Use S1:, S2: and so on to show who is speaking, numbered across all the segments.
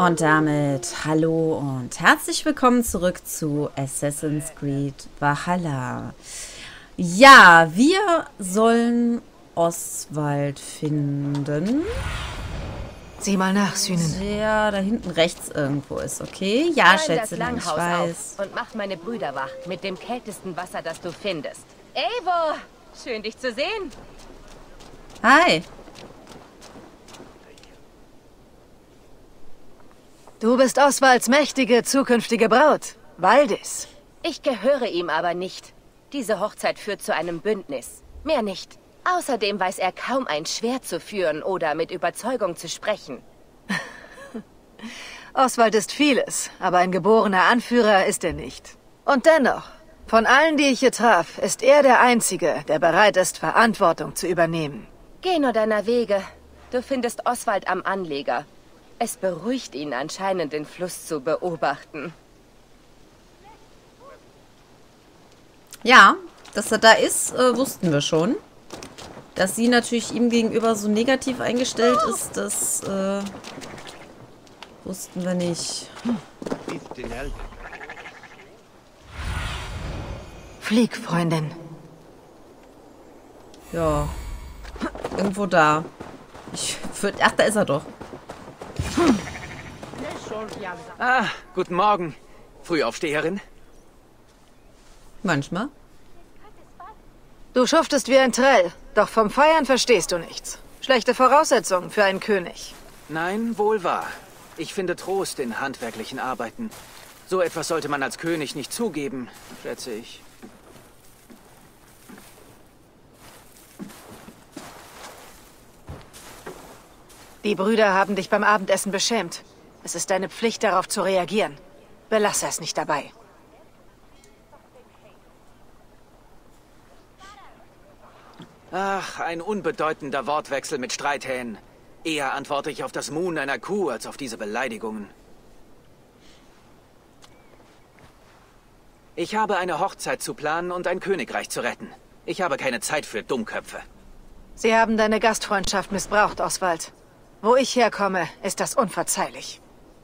S1: Und damit hallo und herzlich willkommen zurück zu Assassin's Creed Valhalla. Ja, wir sollen Oswald finden.
S2: Sieh mal nach, Sühnen.
S1: Der da hinten rechts irgendwo ist, okay? Ja, Schätzelein, ich weiß.
S3: Und mach meine Brüder wach mit dem kältesten Wasser, das du findest. Eivor, schön dich zu sehen.
S1: Hi.
S2: Du bist Oswalds mächtige zukünftige Braut, Valdis.
S3: Ich gehöre ihm aber nicht. Diese Hochzeit führt zu einem Bündnis. Mehr nicht. Außerdem weiß er kaum ein Schwert zu führen oder mit Überzeugung zu sprechen.
S2: Oswald ist vieles, aber ein geborener Anführer ist er nicht. Und dennoch, von allen, die ich hier traf, ist er der Einzige, der bereit ist, Verantwortung zu übernehmen.
S3: Geh nur deiner Wege. Du findest Oswald am Anleger. Es beruhigt ihn anscheinend, den Fluss zu beobachten.
S1: Ja, dass er da ist, wussten wir schon. Dass sie natürlich ihm gegenüber so negativ eingestellt ist, das wussten wir nicht.
S2: Flieg, Freundin.
S1: Ja, irgendwo da. Ach, da ist er doch.
S4: Ah, guten Morgen, Frühaufsteherin.
S1: Manchmal.
S2: Du schuftest wie ein Trell, doch vom Feiern verstehst du nichts. Schlechte Voraussetzungen für einen König.
S4: Nein, wohl wahr. Ich finde Trost in handwerklichen Arbeiten. So etwas sollte man als König nicht zugeben, schätze ich.
S2: Die Brüder haben dich beim Abendessen beschämt. Es ist deine Pflicht, darauf zu reagieren. Belasse es nicht dabei.
S4: Ach, ein unbedeutender Wortwechsel mit Streithähnen. Eher antworte ich auf das Muhen einer Kuh als auf diese Beleidigungen. Ich habe eine Hochzeit zu planen und ein Königreich zu retten. Ich habe keine Zeit für Dummköpfe.
S2: Sie haben deine Gastfreundschaft missbraucht, Oswald. Wo ich herkomme, ist das unverzeihlich.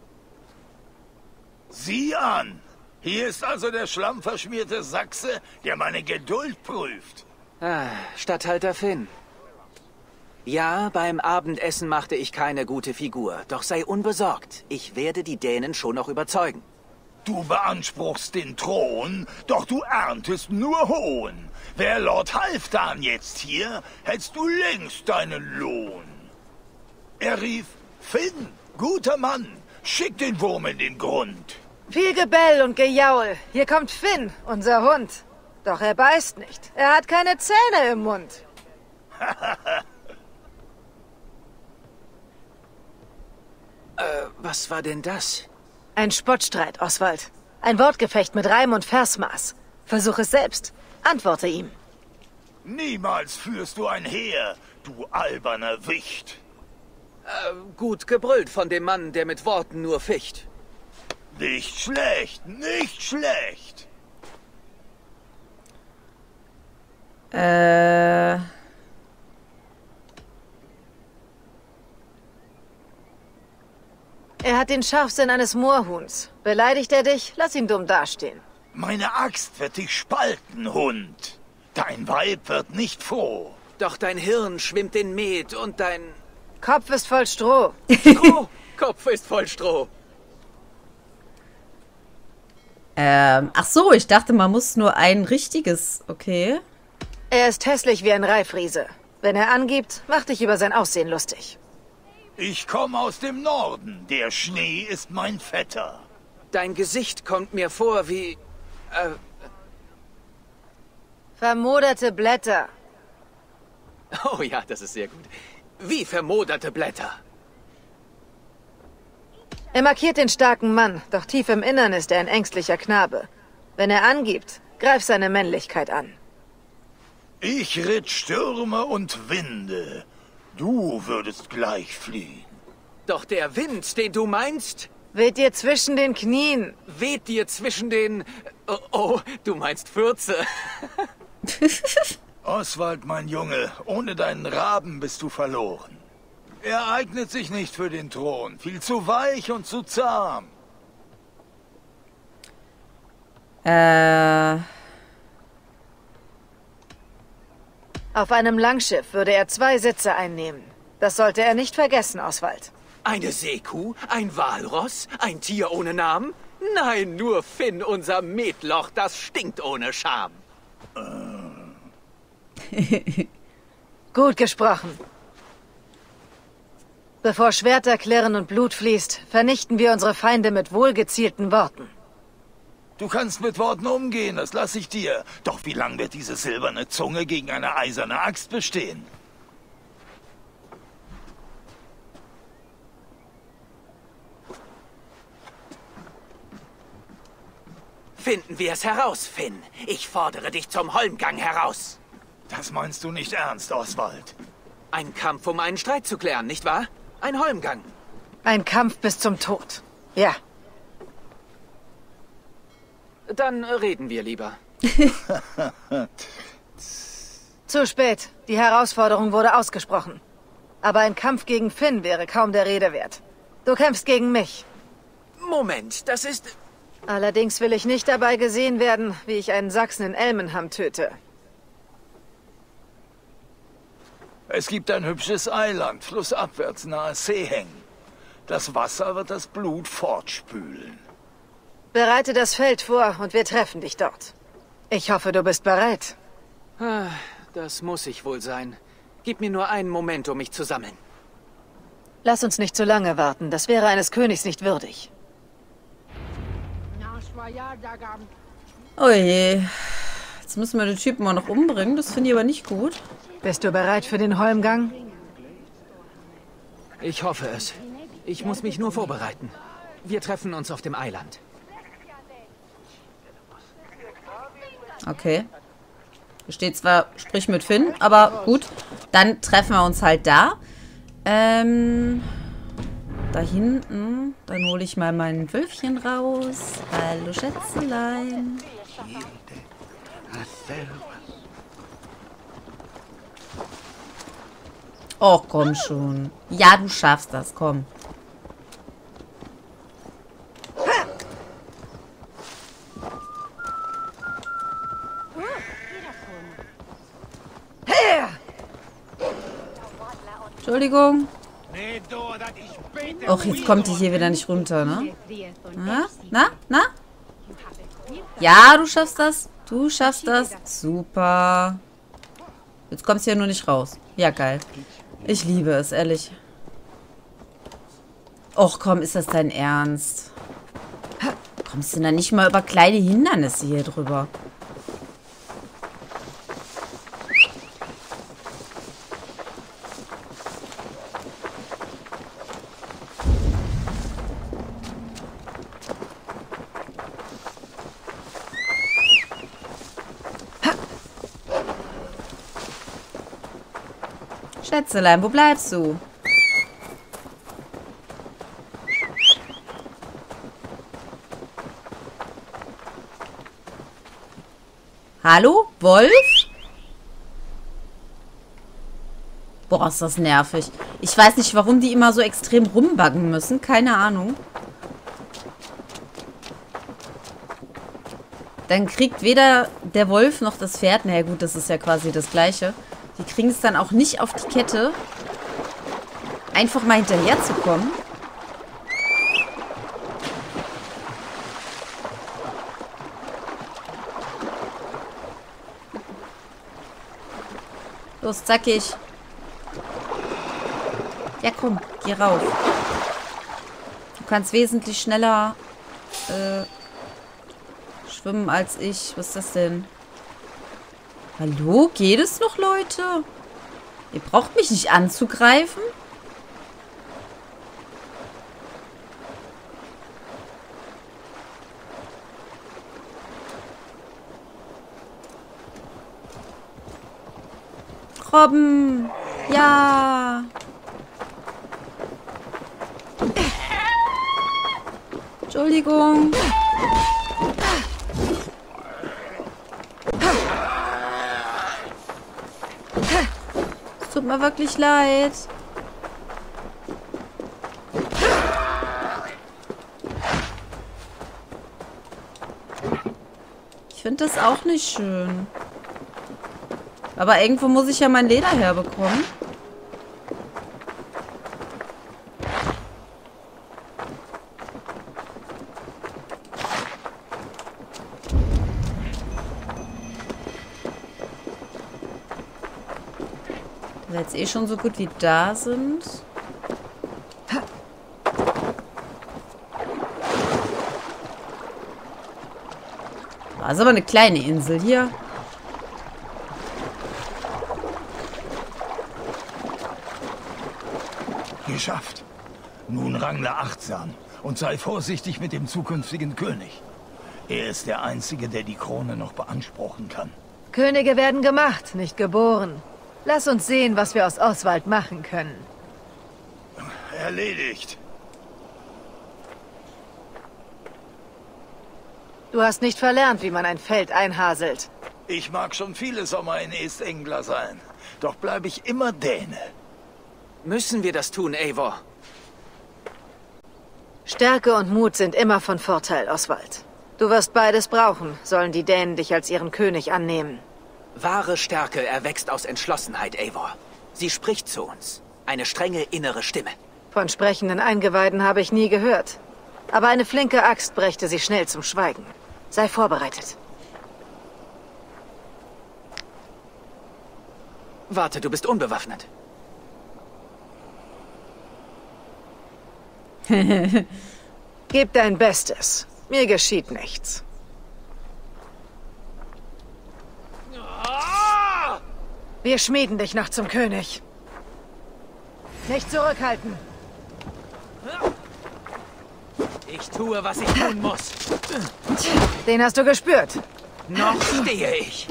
S5: Sieh an! Hier ist also der schlammverschmierte Sachse, der meine Geduld prüft.
S4: Ah, Statthalter Finn. Ja, beim Abendessen machte ich keine gute Figur. Doch sei unbesorgt. Ich werde die Dänen schon noch überzeugen.
S5: Du beanspruchst den Thron, doch du erntest nur Hohn. Wär Lord Halfdan jetzt hier, hättest du längst deinen Lohn. Er rief, Finn, guter Mann, schick den Wurm in den Grund.
S2: Viel Gebell und Gejaul. Hier kommt Finn, unser Hund. Doch er beißt nicht. Er hat keine Zähne im Mund.
S4: Was war denn das?
S2: Ein Spottstreit, Oswald. Ein Wortgefecht mit Reim und Versmaß. Versuch es selbst. Antworte ihm.
S5: Niemals führst du ein Heer, du alberner Wicht.
S4: Gut gebrüllt von dem Mann, der mit Worten nur ficht.
S5: Nicht schlecht, nicht schlecht.
S1: Er
S2: hat den Scharfsinn eines Moorhuhns. Beleidigt er dich, lass ihn dumm dastehen.
S5: Meine Axt wird dich spalten, Hund. Dein Weib wird nicht froh.
S4: Doch dein Hirn schwimmt in Met und dein...
S2: Kopf ist voll Stroh.
S4: Stroh! Kopf ist voll Stroh.
S1: ach so, ich dachte, man muss nur ein richtiges, okay.
S2: Er ist hässlich wie ein Reifriese. Wenn er angibt, mach dich über sein Aussehen lustig.
S5: Ich komme aus dem Norden. Der Schnee ist mein Vetter.
S4: Dein Gesicht kommt mir vor wie...
S2: Vermoderte Blätter.
S4: Oh ja, das ist sehr gut. Wie vermoderte Blätter.
S2: Er markiert den starken Mann, doch tief im Innern ist er ein ängstlicher Knabe. Wenn er angibt, greif seine Männlichkeit an.
S5: Ich ritt Stürme und Winde. Du würdest gleich fliehen.
S4: Doch der Wind, den du meinst,
S2: Weht dir zwischen den Knien.
S4: weht dir zwischen den... Oh, du meinst Fürze.
S5: Oswald, mein Junge, ohne deinen Raben bist du verloren. Er eignet sich nicht für den Thron. Viel zu weich und zu zahm.
S2: Auf einem Langschiff würde er 2 Sitze einnehmen. Das sollte er nicht vergessen, Oswald.
S4: Eine Seekuh? Ein Walross? Ein Tier ohne Namen? Nein, nur Finn, unser Metloch, das stinkt ohne Scham.
S2: Gut gesprochen. Bevor Schwerter klirren und Blut fließt, vernichten wir unsere Feinde mit wohlgezielten Worten.
S5: Du kannst mit Worten umgehen, das lasse ich dir. Doch wie lang wird diese silberne Zunge gegen eine eiserne Axt bestehen?
S4: Finden wir es heraus, Finn. Ich fordere dich zum Holmgang heraus.
S5: Das meinst du nicht ernst, Oswald?
S4: Ein Kampf, um einen Streit zu klären, nicht wahr? Ein Holmgang.
S2: Ein Kampf bis zum Tod. Ja.
S4: Dann reden wir lieber.
S2: Zu spät. Die Herausforderung wurde ausgesprochen. Aber ein Kampf gegen Finn wäre kaum der Rede wert. Du kämpfst gegen mich.
S4: Moment, das ist...
S2: Allerdings will ich nicht dabei gesehen werden, wie ich einen Sachsen in Elmenham töte.
S5: Es gibt ein hübsches Eiland, flussabwärts nahe Seeheng. Das Wasser wird das Blut fortspülen.
S2: Bereite das Feld vor und wir treffen dich dort. Ich hoffe, du bist bereit.
S4: Das muss ich wohl sein. Gib mir nur einen Moment, um mich zu sammeln.
S2: Lass uns nicht zu lange warten. Das wäre eines Königs nicht würdig.
S1: Oh je. Jetzt müssen wir den Typen auch noch umbringen. Das finde ich aber nicht gut.
S2: Bist du bereit für den Holmgang?
S4: Ich hoffe es. Ich muss mich nur vorbereiten. Wir treffen uns auf dem Eiland.
S1: Okay. Hier steht zwar, sprich mit Finn, aber gut. Dann treffen wir uns halt da. Da hinten. Dann hole ich mal mein Wölfchen raus. Hallo, Schätzelein. Och, komm schon. Ja, du schaffst das, komm. Entschuldigung. Och, jetzt kommt die hier wieder nicht runter, ne? Na? Ja, du schaffst das. Du schaffst das. Super. Jetzt kommst du ja nur nicht raus. Ja, geil. Ich liebe es, ehrlich. Och, komm, ist das dein Ernst? Kommst du da nicht mal über kleine Hindernisse hier drüber? Schätzelein, wo bleibst du? Hallo? Wolf? Boah, ist das nervig. Ich weiß nicht, warum die immer so extrem rumbaggen müssen. Keine Ahnung. Dann kriegt weder der Wolf noch das Pferd. Naja gut, das ist ja quasi das Gleiche. Die kriegen es dann auch nicht auf die Kette, einfach mal hinterher zu kommen. Los, zackig. Ja, komm, geh rauf. Du kannst wesentlich schneller schwimmen als ich. Was ist das denn? Hallo? Geht es noch, Leute? Ihr braucht mich nicht anzugreifen. Robben. Ja. Entschuldigung. Tut mir wirklich leid. Ich finde das auch nicht schön. Aber irgendwo muss ich ja mein Leder herbekommen. Da wir jetzt eh schon so gut wie da sind. Das ist aber eine kleine Insel hier.
S5: Geschafft. Nun rangle achtsam und sei vorsichtig mit dem zukünftigen König. Er ist der Einzige, der die Krone noch beanspruchen kann.
S2: Könige werden gemacht, nicht geboren. Lass uns sehen, was wir aus Oswald machen können.
S5: Erledigt.
S2: Du hast nicht verlernt, wie man ein Feld einhaselt.
S5: Ich mag schon viele Sommer in East-Anglia sein, doch bleibe ich immer Däne.
S4: Müssen wir das tun, Eivor?
S2: Stärke und Mut sind immer von Vorteil, Oswald. Du wirst beides brauchen, sollen die Dänen dich als ihren König annehmen.
S4: Wahre Stärke erwächst aus Entschlossenheit, Eivor. Sie spricht zu uns. Eine strenge innere Stimme.
S2: Von sprechenden Eingeweiden habe ich nie gehört. Aber eine flinke Axt brächte sie schnell zum Schweigen. Sei vorbereitet.
S4: Warte, du bist unbewaffnet.
S2: Gib dein Bestes. Mir geschieht nichts. Wir schmieden dich noch zum König. Nicht zurückhalten.
S4: Ich tue, was ich tun muss.
S2: Den hast du gespürt.
S4: Noch stehe ich.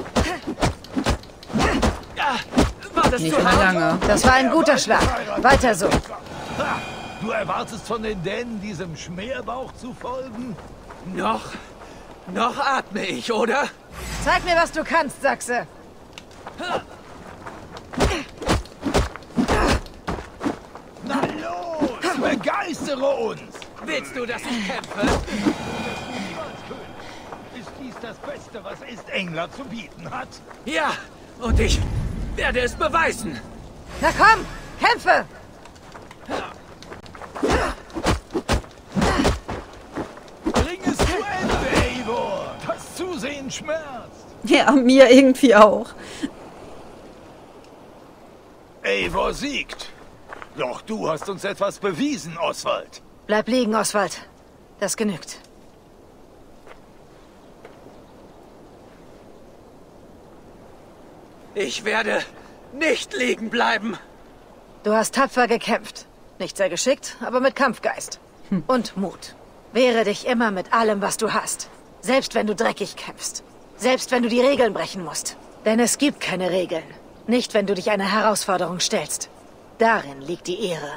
S4: War das
S1: Nicht
S4: zu
S1: mehr
S4: hart?
S1: lange.
S2: Das war ein guter Schlag. Weiter so.
S5: Ha! Du erwartest von den Dänen, diesem Schmerbauch zu folgen?
S4: Noch atme ich, oder?
S2: Zeig mir, was du kannst, Sachse.
S5: Na los, begeistere uns!
S4: Willst du, dass ich kämpfe?
S5: Ist dies das Beste, was East-Anglia zu bieten hat?
S4: Ja, und ich werde es beweisen.
S2: Na komm, kämpfe!
S5: Bring es zu Ende, Eivor! Das Zusehen schmerzt!
S1: Ja, mir irgendwie auch.
S5: Eivor siegt. Doch du hast uns etwas bewiesen, Oswald.
S2: Bleib liegen, Oswald. Das genügt.
S4: Ich werde nicht liegen bleiben.
S2: Du hast tapfer gekämpft. Nicht sehr geschickt, aber mit Kampfgeist. Und Mut. Wehre dich immer mit allem, was du hast. Selbst wenn du dreckig kämpfst. Selbst wenn du die Regeln brechen musst. Denn es gibt keine Regeln. Nicht, wenn du dich einer Herausforderung stellst. Darin liegt die Ehre.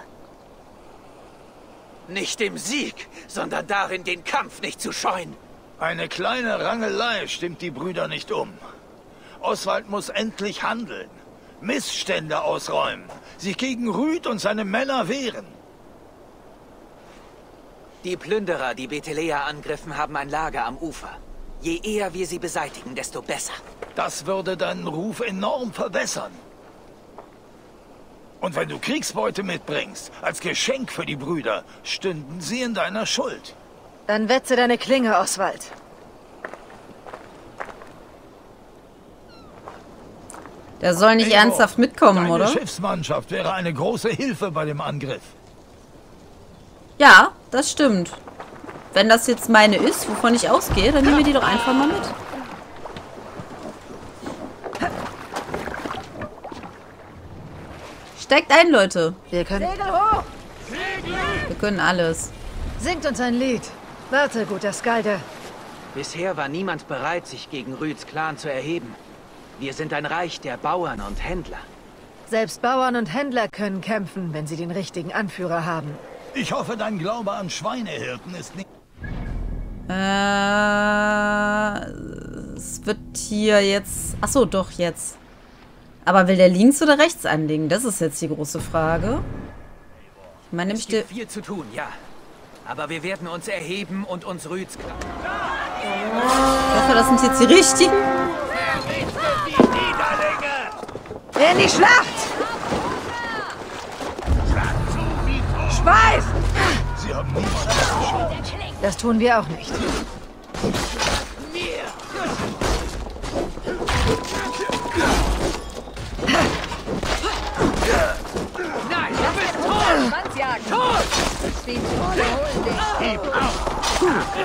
S4: Nicht im Sieg, sondern darin, den Kampf nicht zu scheuen.
S5: Eine kleine Rangelei stimmt die Brüder nicht um. Oswald muss endlich handeln. Missstände ausräumen. Sich gegen Rüd und seine Männer wehren.
S4: Die Plünderer, die Betelea angriffen, haben ein Lager am Ufer. Je eher wir sie beseitigen, desto besser.
S5: Das würde deinen Ruf enorm verbessern. Und wenn du Kriegsbeute mitbringst, als Geschenk für die Brüder, stünden sie in deiner Schuld.
S2: Dann wetze deine Klinge, Oswald.
S1: Der soll nicht
S5: Eivor,
S1: ernsthaft mitkommen,
S5: deine
S1: oder?
S5: Schiffsmannschaft wäre eine große Hilfe bei dem Angriff.
S1: Ja, das stimmt. Wenn das jetzt meine ist, wovon ich ausgehe, dann nehmen wir die doch einfach mal mit. Steigt ein, Leute.
S2: Wir können... Segel hoch!
S1: Wir können alles.
S2: Singt uns ein Lied. Warte, guter Skalde.
S4: Bisher war niemand bereit, sich gegen Rüds Clan zu erheben. Wir sind ein Reich der Bauern und Händler.
S2: Selbst Bauern und Händler können kämpfen, wenn sie den richtigen Anführer haben.
S5: Ich hoffe, dein Glaube an Schweinehirten ist nicht...
S1: Es wird hier jetzt... Achso, doch, jetzt. Aber will der links oder rechts anlegen? Das ist jetzt die große Frage. Ich meine,
S4: Es gibt viel zu tun, ja. Aber wir werden uns erheben und uns Rüds Clan...
S1: Ich hoffe, hoffe, das sind jetzt die richtigen.
S2: In die Schlacht! Schweiß!
S5: Sie haben nichts.
S2: Das tun wir auch nicht.
S6: Nein, du bist tot! Schwanzjagen! Tot! Die Trolle holen dich!
S5: Gib auf!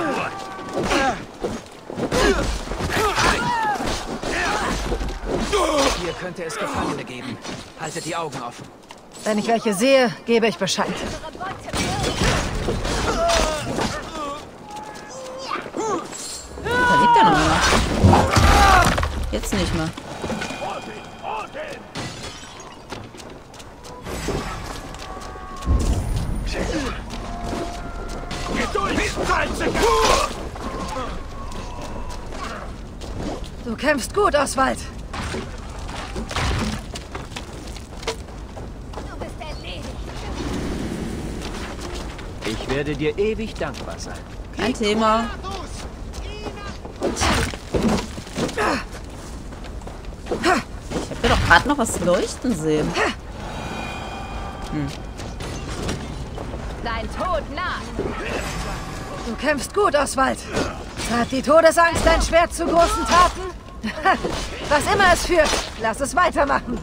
S4: Hier könnte es Gefangene geben. Haltet die Augen offen.
S2: Wenn ich welche sehe, gebe ich Bescheid.
S1: Da liegt er noch einer. Jetzt nicht mehr.
S2: Du kämpfst gut, Oswald.
S4: Ich werde dir ewig dankbar sein.
S1: Kein Thema. Ich habe ja doch gerade noch was leuchten sehen.
S3: Dein Tod naht.
S2: Du kämpfst gut, Oswald. Hat die Todesangst dein Schwert zu großen Taten? Was immer es führt, lass es weitermachen.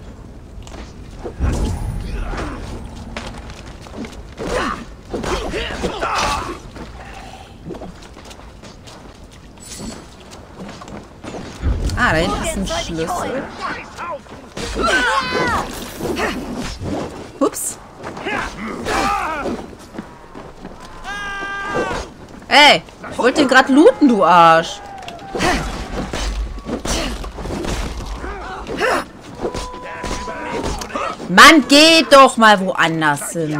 S1: Ah, da hinten ist ein Schlüssel. Ups. Ey, ich wollte den gerade looten, du Arsch. Mann, geh doch mal woanders hin.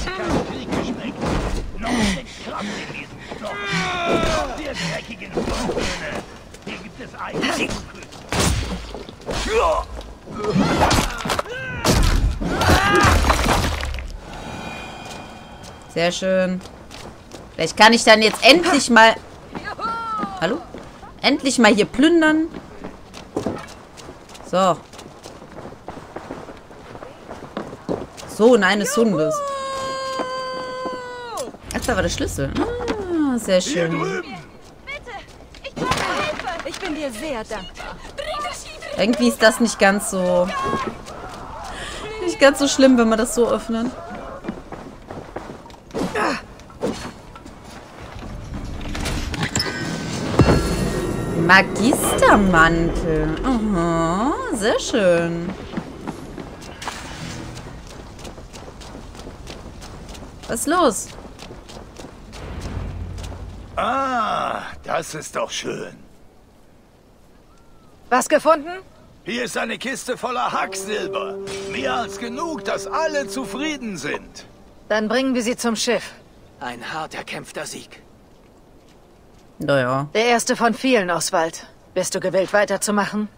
S1: Sehr schön. Vielleicht kann ich dann jetzt endlich mal... Hallo? Endlich mal hier plündern. So. Sohn eines Hundes. Ach, da war der Schlüssel. Ah, sehr schön.
S6: Ich bin dir sehr dankbar.
S1: Irgendwie ist das nicht ganz so... Nicht ganz so schlimm, wenn wir das so öffnen. Magistermantel. Aha, sehr schön. Was ist los?
S5: Ah, das ist doch schön.
S2: Was gefunden?
S5: Hier ist eine Kiste voller Hacksilber. Mehr als genug, dass alle zufrieden sind.
S2: Dann bringen wir sie zum Schiff.
S4: Ein hart erkämpfter Sieg.
S1: Naja.
S2: Der erste von vielen, Oswald. Bist du gewillt, weiterzumachen?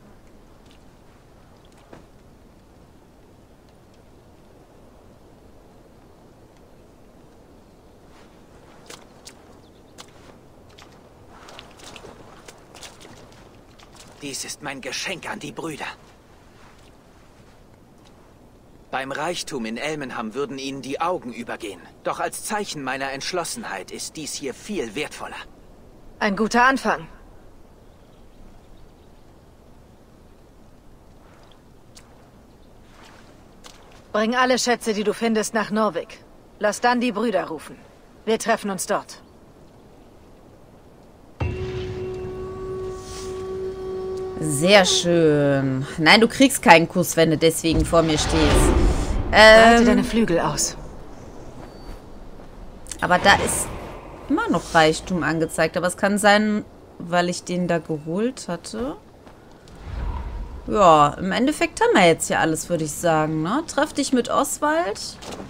S4: Dies ist mein Geschenk an die Brüder. Beim Reichtum in Elmenham würden ihnen die Augen übergehen. Doch als Zeichen meiner Entschlossenheit ist dies hier viel wertvoller.
S2: Ein guter Anfang. Bring alle Schätze, die du findest, nach Norwich. Lass dann die Brüder rufen. Wir treffen uns dort.
S1: Sehr schön. Nein, du kriegst keinen Kuss, wenn du deswegen vor mir stehst.
S2: Breite deine Flügel aus.
S1: Aber da ist immer noch Reichtum angezeigt. Aber es kann sein, weil ich den da geholt hatte. Ja, im Endeffekt haben wir jetzt hier alles, würde ich sagen, ne? Treff dich mit Oswald.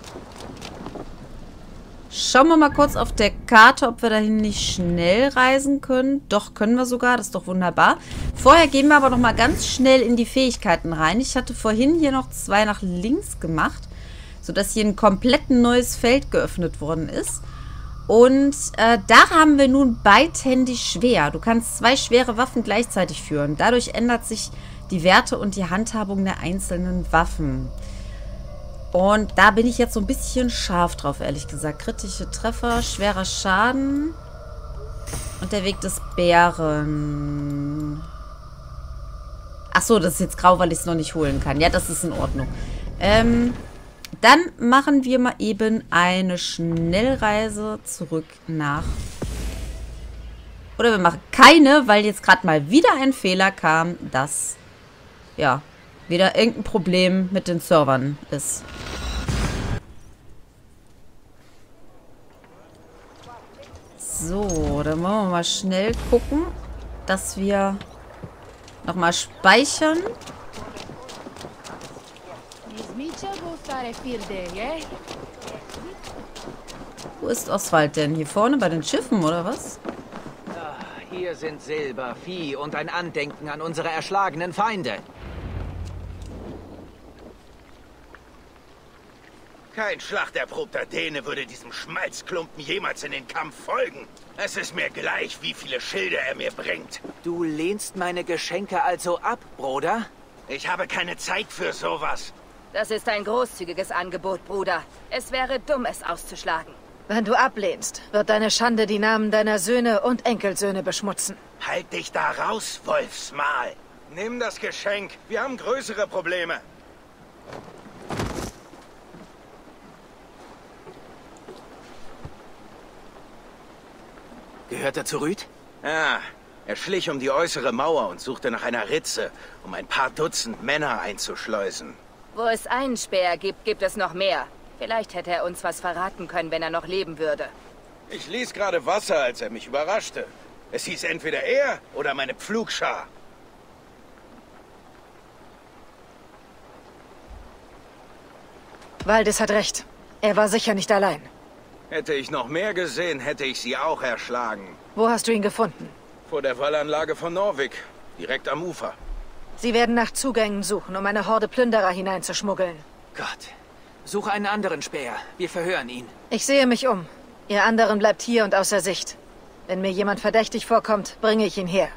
S1: Schauen wir mal kurz auf der Karte, ob wir dahin nicht schnell reisen können. Doch, können wir sogar. Das ist doch wunderbar. Vorher gehen wir aber noch mal ganz schnell in die Fähigkeiten rein. Ich hatte vorhin hier noch 2 nach links gemacht, sodass hier ein komplett neues Feld geöffnet worden ist. Und da haben wir nun beidhändig schwer. Du kannst 2 schwere Waffen gleichzeitig führen. Dadurch ändert sich die Werte und die Handhabung der einzelnen Waffen. Und da bin ich jetzt so ein bisschen scharf drauf, ehrlich gesagt. Kritische Treffer, schwerer Schaden und der Weg des Bären. Achso, das ist jetzt grau, weil ich es noch nicht holen kann. Ja, das ist in Ordnung. Dann machen wir mal eben eine Schnellreise zurück nach... Oder wir machen keine, weil jetzt gerade mal wieder ein Fehler kam, dass, ja, wieder irgendein Problem mit den Servern ist. So, dann wollen wir mal schnell gucken, dass wir nochmal speichern. Wo ist Oswald denn? Hier vorne bei den Schiffen, oder was?
S4: Hier sind Silber, Vieh und ein Andenken an unsere erschlagenen Feinde.
S5: Kein schlachterprobter Däne würde diesem Schmalzklumpen jemals in den Kampf folgen. Es ist mir gleich, wie viele Schilde er mir bringt.
S4: Du lehnst meine Geschenke also ab, Bruder?
S5: Ich habe keine Zeit für sowas.
S3: Das ist ein großzügiges Angebot, Bruder. Es wäre dumm, es auszuschlagen.
S2: Wenn du ablehnst, wird deine Schande die Namen deiner Söhne und Enkelsöhne beschmutzen.
S5: Halt dich da raus, Wolfsmahl. Nimm das Geschenk. Wir haben größere Probleme.
S4: Gehört er zu Rüd?
S5: Ja, er schlich um die äußere Mauer und suchte nach einer Ritze, um ein paar Dutzend Männer einzuschleusen.
S3: Wo es einen Speer gibt, gibt es noch mehr. Vielleicht hätte er uns was verraten können, wenn er noch leben würde.
S5: Ich ließ gerade Wasser, als er mich überraschte. Es hieß entweder er oder meine Pflugschar.
S2: Valdis hat recht. Er war sicher nicht allein.
S5: Hätte ich noch mehr gesehen, hätte ich sie auch erschlagen.
S2: Wo hast du ihn gefunden?
S5: Vor der Wallanlage von Norwig, direkt am Ufer.
S2: Sie werden nach Zugängen suchen, um eine Horde Plünderer hineinzuschmuggeln.
S4: Gott. Such einen anderen Späher. Wir verhören ihn.
S2: Ich sehe mich um. Ihr anderen bleibt hier und außer Sicht. Wenn mir jemand verdächtig vorkommt, bringe ich ihn her.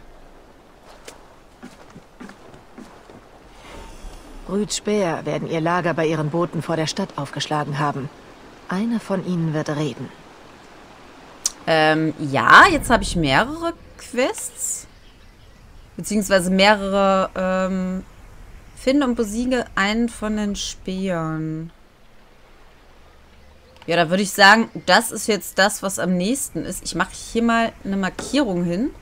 S2: Rüds Späher werden ihr Lager bei ihren Booten vor der Stadt aufgeschlagen haben. Einer von ihnen wird reden.
S1: Ja, jetzt habe ich mehrere Quests. Beziehungsweise mehrere, finde und besiege einen von den Spähern. Ja, da würde ich sagen, das ist jetzt das, was am nächsten ist. Ich mache hier mal eine Markierung hin.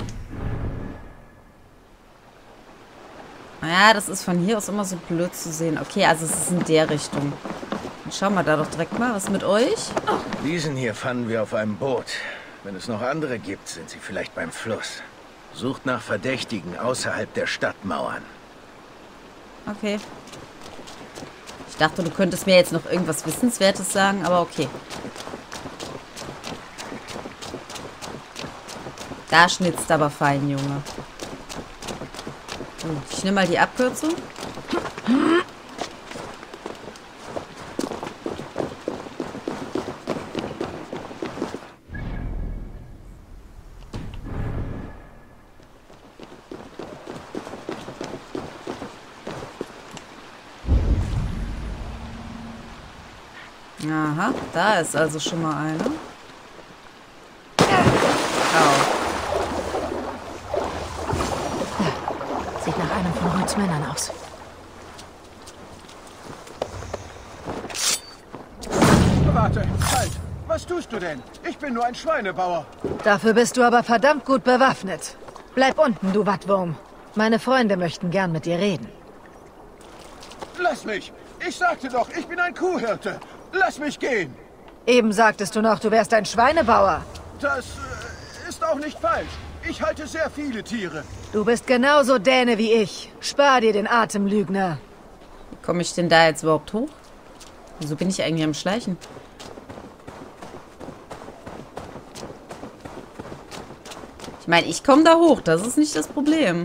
S1: Naja, das ist von hier aus immer so blöd zu sehen. Okay, also es ist in der Richtung. Dann schauen wir da doch direkt mal. Was mit euch?
S5: Diesen hier fanden wir auf einem Boot. Wenn es noch andere gibt, sind sie vielleicht beim Fluss. Sucht nach Verdächtigen außerhalb der Stadtmauern.
S1: Okay. Ich dachte, du könntest mir jetzt noch irgendwas Wissenswertes sagen, aber okay. Da schnitzt aber fein, Junge. Ich nehme mal die Abkürzung. Aha, da ist also schon mal einer. Au.
S2: Sieht nach einem von Rüds Männern aus.
S7: Warte, halt! Was tust du denn? Ich bin nur ein Schweinebauer.
S2: Dafür bist du aber verdammt gut bewaffnet. Bleib unten, du Wattwurm. Meine Freunde möchten gern mit dir reden.
S7: Lass mich! Ich sagte doch, ich bin ein Kuhhirte. Lass mich gehen!
S2: Eben sagtest du noch, du wärst ein Schweinebauer.
S7: Das ist auch nicht falsch. Ich halte sehr viele Tiere.
S2: Du bist genauso Däne wie ich. Spar dir den Atem, Lügner.
S1: Wie komme ich denn da jetzt überhaupt hoch? Wieso bin ich eigentlich am Schleichen? Ich meine, ich komme da hoch. Das ist nicht das Problem.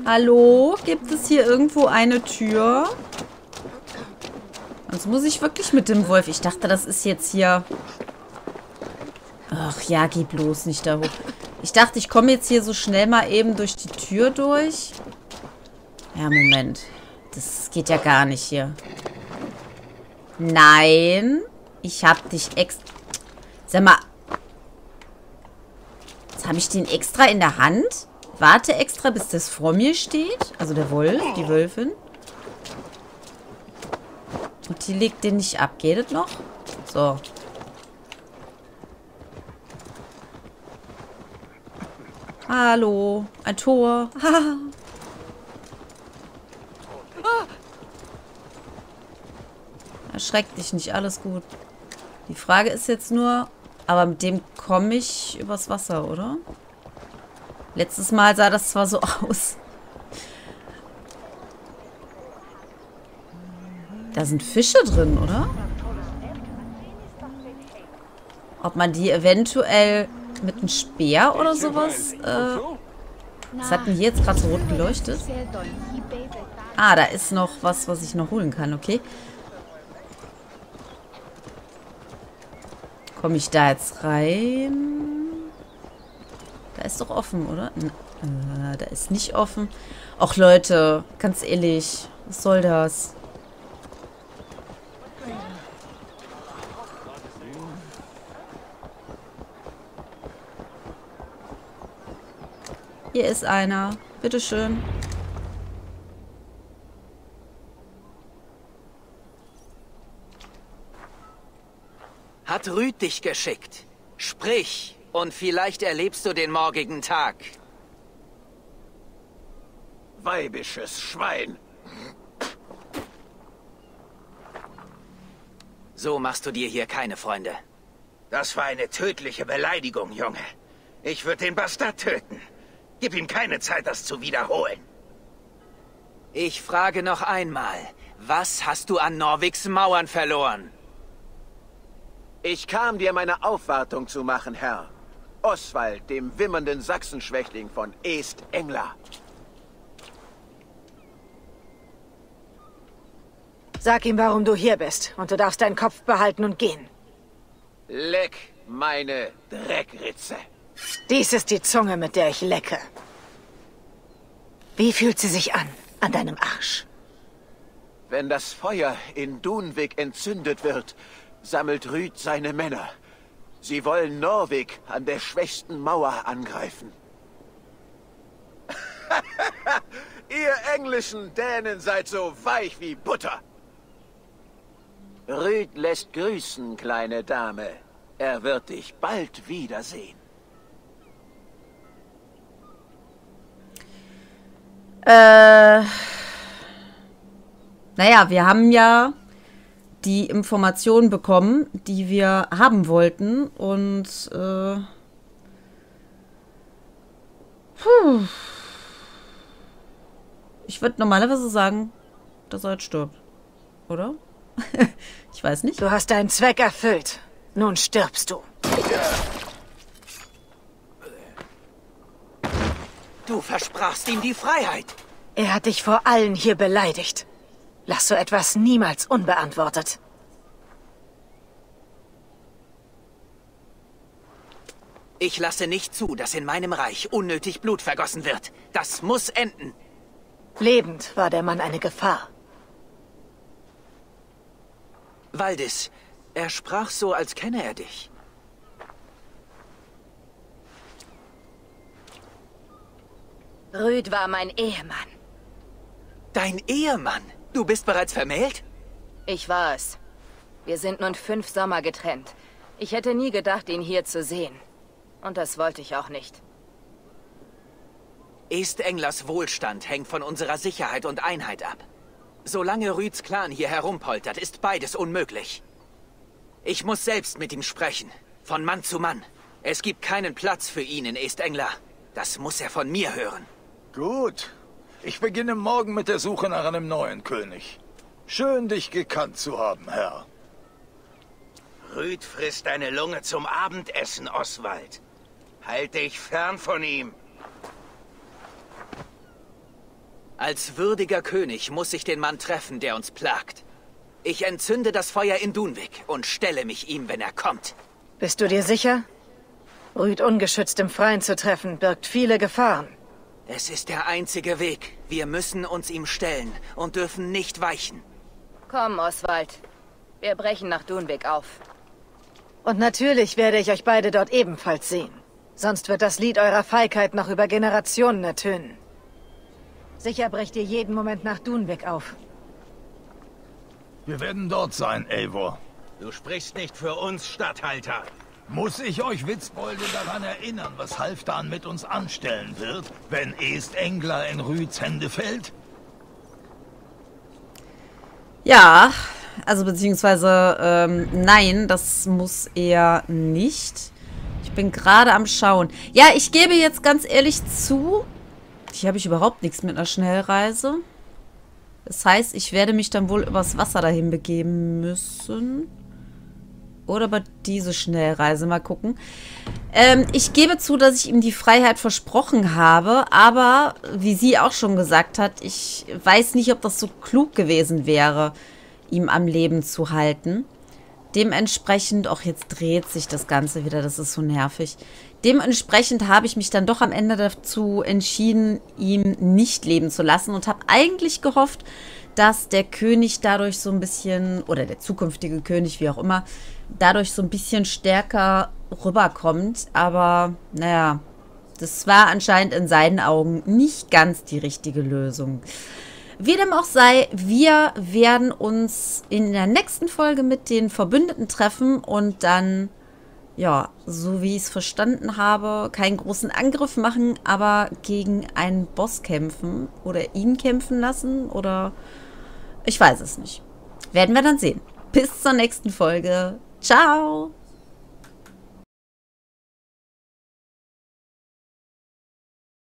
S1: Hallo? Gibt es hier irgendwo eine Tür? Sonst muss ich wirklich mit dem Wolf. Ich dachte, das ist jetzt hier... Ach ja, geh bloß nicht da hoch. Ich dachte, ich komme jetzt hier so schnell mal eben durch die Tür durch. Ja, Moment. Das geht ja gar nicht hier. Nein. Ich hab dich extra... Sag mal. Jetzt habe ich den extra in der Hand. Warte extra, bis das vor mir steht. Also der Wolf, die Wölfin. Und die legt den nicht ab. Geht das noch? So. Hallo. Ein Tor. Erschreck dich nicht. Alles gut. Die Frage ist jetzt nur... Aber mit dem komme ich übers Wasser, oder? Letztes Mal sah das zwar so aus. Da sind Fische drin, oder? Ob man die eventuell mit einem Speer oder sowas... Was hat denn hier jetzt gerade so rot geleuchtet? Ah, da ist noch was ich noch holen kann, okay. Komme ich da jetzt rein? Da ist doch offen, oder? Da ist nicht offen. Och, Leute, ganz ehrlich. Was soll das? Hier ist einer. Bitteschön.
S4: Hat Rüd dich geschickt? Sprich, und vielleicht erlebst du den morgigen Tag.
S7: Weibisches Schwein.
S4: So machst du dir hier keine Freunde.
S8: Das war eine tödliche Beleidigung, Junge. Ich würde den Bastard töten. Gib ihm keine Zeit, das zu wiederholen.
S4: Ich frage noch einmal, was hast du an Norviks Mauern verloren?
S7: Ich kam dir meine Aufwartung zu machen, Herr. Oswald, dem wimmernden Sachsenschwächling von East-Engla.
S2: Sag ihm, warum du hier bist. Und du darfst deinen Kopf behalten und gehen.
S7: Leck meine Dreckritze.
S2: Dies ist die Zunge, mit der ich lecke. Wie fühlt sie sich an deinem Arsch?
S7: Wenn das Feuer in Dunvik entzündet wird, sammelt Rüd seine Männer. Sie wollen Norvik an der schwächsten Mauer angreifen. Ihr englischen Dänen seid so weich wie Butter. Rüd lässt grüßen, kleine Dame. Er wird dich bald wiedersehen.
S1: Naja, wir haben ja die Informationen bekommen, die wir haben wollten. Und ich würde normalerweise sagen, dass er jetzt stirbt. Oder? Ich weiß nicht.
S2: Du hast deinen Zweck erfüllt. Nun stirbst du.
S4: Du versprachst ihm die Freiheit.
S2: Er hat dich vor allen hier beleidigt. Lass so etwas niemals unbeantwortet.
S4: Ich lasse nicht zu, dass in meinem Reich unnötig Blut vergossen wird. Das muss enden.
S2: Lebend war der Mann eine Gefahr.
S4: Valdis, er sprach so, als kenne er dich.
S3: Rüd war mein Ehemann.
S4: Dein Ehemann? Du bist bereits vermählt?
S3: Ich war es. Wir sind nun 5 Sommer getrennt. Ich hätte nie gedacht, ihn hier zu sehen. Und das wollte ich auch nicht.
S4: East-Englers Wohlstand hängt von unserer Sicherheit und Einheit ab. Solange Rüds Clan hier herumpoltert, ist beides unmöglich. Ich muss selbst mit ihm sprechen. Von Mann zu Mann. Es gibt keinen Platz für ihn in East-Engla. Das muss er von mir hören.
S5: Gut. Ich beginne morgen mit der Suche nach einem neuen König. Schön, dich gekannt zu haben, Herr.
S8: Rüd frisst deine Lunge zum Abendessen, Oswald. Halt dich fern von ihm.
S4: Als würdiger König muss ich den Mann treffen, der uns plagt. Ich entzünde das Feuer in Dunwich und stelle mich ihm, wenn er kommt.
S2: Bist du dir sicher? Rüd ungeschützt im Freien zu treffen, birgt viele Gefahren.
S4: Es ist der einzige Weg. Wir müssen uns ihm stellen und dürfen nicht weichen.
S3: Komm, Oswald. Wir brechen nach Dunwich auf.
S2: Und natürlich werde ich euch beide dort ebenfalls sehen. Sonst wird das Lied eurer Feigheit noch über Generationen ertönen. Sicher brecht ihr jeden Moment nach Dunwich auf.
S5: Wir werden dort sein, Eivor.
S8: Du sprichst nicht für uns, Statthalter.
S5: Muss ich euch Witzbolde daran erinnern, was Halfdan mit uns anstellen wird, wenn East Engler in Rüds Hände fällt?
S1: Ja, also beziehungsweise nein, das muss er nicht. Ich bin gerade am Schauen. Ja, ich gebe jetzt ganz ehrlich zu, hier habe ich überhaupt nichts mit einer Schnellreise. Das heißt, ich werde mich dann wohl übers Wasser dahin begeben müssen. Oder über diese Schnellreise. Mal gucken. Ich gebe zu, dass ich ihm die Freiheit versprochen habe. Aber, wie sie auch schon gesagt hat, ich weiß nicht, ob das so klug gewesen wäre, ihm am Leben zu halten. Dementsprechend, auch jetzt dreht sich das Ganze wieder, das ist so nervig. Dementsprechend habe ich mich dann doch am Ende dazu entschieden, ihn nicht leben zu lassen und habe eigentlich gehofft, dass der König dadurch so ein bisschen, oder der zukünftige König, wie auch immer, dadurch so ein bisschen stärker rüberkommt. Aber, naja, das war anscheinend in seinen Augen nicht ganz die richtige Lösung. Wie dem auch sei, wir werden uns in der nächsten Folge mit den Verbündeten treffen und dann, ja, so wie ich es verstanden habe, keinen großen Angriff machen, aber gegen einen Boss kämpfen oder ihn kämpfen lassen oder ich weiß es nicht. Werden wir dann sehen. Bis zur nächsten Folge. Ciao!